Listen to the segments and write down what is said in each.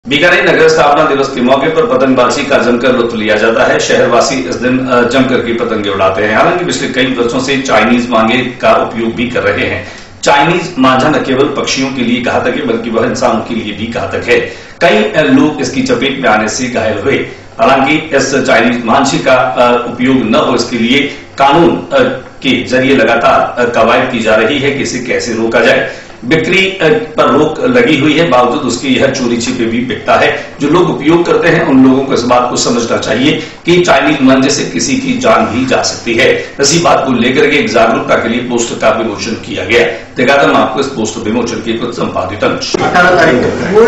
बीकानेर नगर स्थापना दिवस के मौके पर पतंगबाजी का जमकर लुत्फ लिया जाता है। शहरवासी इस दिन जमकर की पतंगे उड़ाते हैं। हालांकि पिछले कई वर्षों से चाइनीज मांझे का उपयोग भी कर रहे हैं। चाइनीज मांझा न केवल पक्षियों के लिए घातक है बल्कि वह इंसानों के लिए भी घातक है। कई लोग इसकी चपेट में आने से घायल हुए। हालांकि इस चाइनीज मांझे का उपयोग न हो इसके लिए कानून के जरिए लगातार कवायद की जा रही है कि इसे कैसे रोका जाए। बिक्री पर रोक लगी हुई है, बावजूद उसके यह चोरी छिपे भी बिकता है। जो लोग उपयोग करते हैं उन लोगों को इस बात को समझना चाहिए कि चाइनीज मांझे से किसी की जान भी जा सकती है। इसी बात को लेकर के एक जागरूकता के लिए पोस्टर का विमोचन किया गया। दिखाता हूं आपको इस पोस्टर विमोचन के कुछ संपादित अंश। 18 तारीख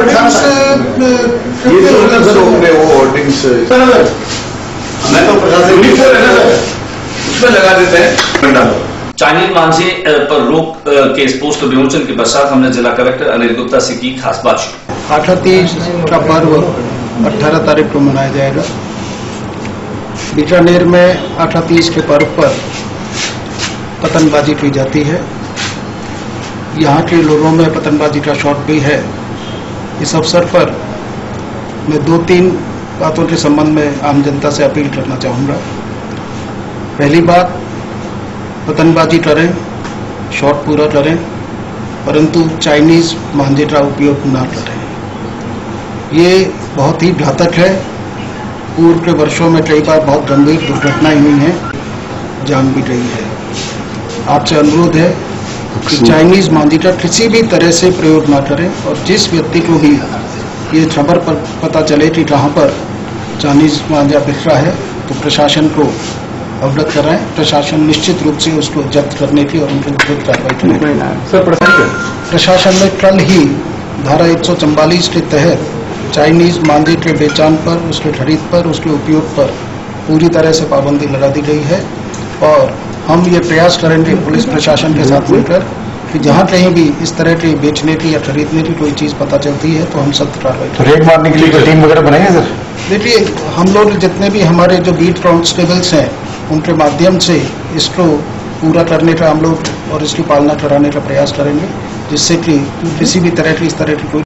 मैं तो प्रशासन उसमें लगा देते हैं। चाइनीज मांझे पर रोक के इस पोस्टर विमोचन के पश्चात हमने जिला कलेक्टर अनिल गुप्ता से की खास बातचीत। आठा-तीज का पर्व 18 तारीख को मनाया जाएगा। बीकानेर में आठा-तीज के पर्व पर पतंगबाजी की जाती है। यहाँ के लोगों में पतंगबाजी का शौक भी है। इस अवसर पर मैं 2-3 बातों के संबंध में आम जनता से अपील करना चाहूँगा। पहली बात, पतंगबाजी करें, शौक पूरा करें, परंतु चाइनीज मांझे का उपयोग न करें। ये बहुत ही घातक है। पूर्व के वर्षों में कई बार बहुत गंभीर दुर्घटनाएं हुई हैं, जान भी गई है। आपसे अनुरोध है कि चाइनीज मांझे का किसी भी तरह से प्रयोग न करें और जिस व्यक्ति को भी ये खबर पर पता चले कि कहाँ पर चाइनीज मांझा बिक रहा है तो प्रशासन को अवगत कराएं। प्रशासन निश्चित रूप से उसको जब्त करने की और उनके विरुद्ध कार्रवाई करें। प्रशासन ने कल ही धारा 144 के तहत चाइनीज मांझे के बेचान पर, उसके खरीद पर, उसके उपयोग पर पूरी तरह से पाबंदी लगा दी गई है और हम ये प्रयास करेंगे पुलिस प्रशासन के साथ मिलकर कि जहाँ कहीं भी इस तरह की बेचने की या खरीदने की कोई चीज पता चलती है तो हम सख्त कार्रवाई करें। रेड मारने के लिए कोई टीम वगैरह बनाएंगे सर? देखिए, हम लोग जितने भी हमारे जो बीट कांस्टेबल्स हैं उनके माध्यम से इसको पूरा करने का हम लोग और इसकी पालना कराने का प्रयास करेंगे, जिससे कि किसी भी तरह की इस तरह की कोई